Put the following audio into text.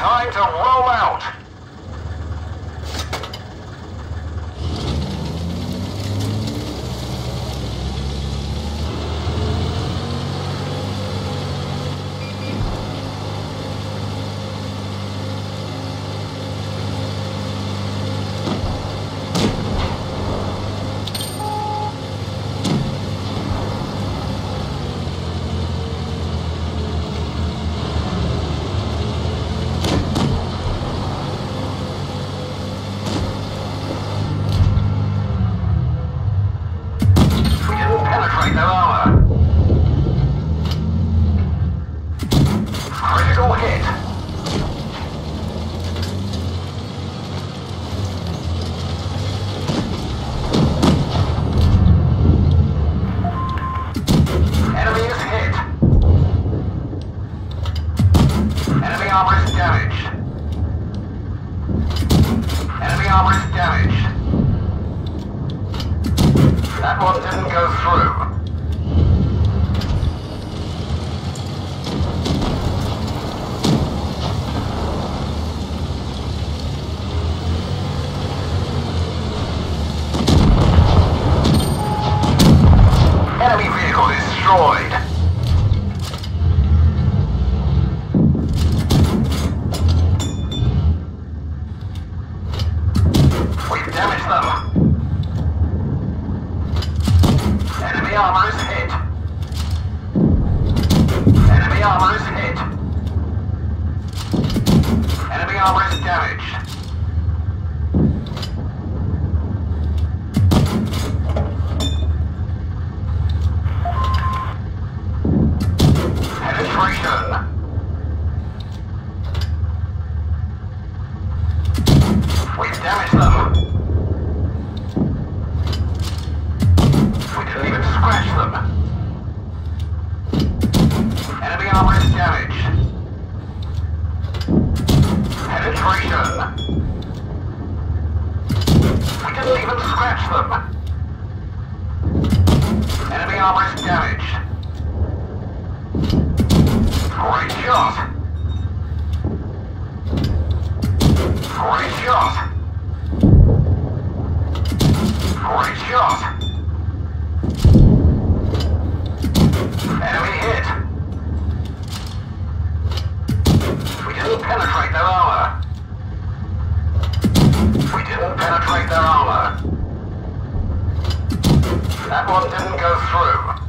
Time to roll out! Penetrate their armor. Critical hit. Enemy is hit. Enemy armor is damaged. Enemy armor is damaged. That one didn't go through. Enemy vehicle destroyed. We've damaged them. Enemy armor is hit. Enemy armor is hit. Enemy armor is damaged. Penetration. We've damaged them. We didn't even scratch them. Enemy armor is damaged. Penetration. We didn't even scratch them. Enemy armor is damaged. Great shot. Great shot. Great shot. Enemy hit. We didn't penetrate their armor. We didn't penetrate their armor. That one didn't go through.